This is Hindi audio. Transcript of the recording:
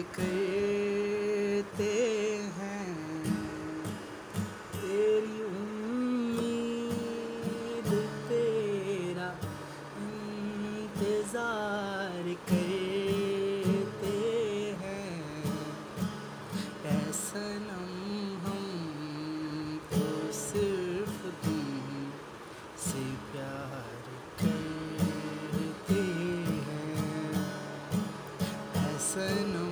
करते हैं, तेरी उम्मीद तेरा इंतजार करते हैं। ऐ सनम हम तो सिर्फ तुमसे प्यार करते हैं। ऐ सनम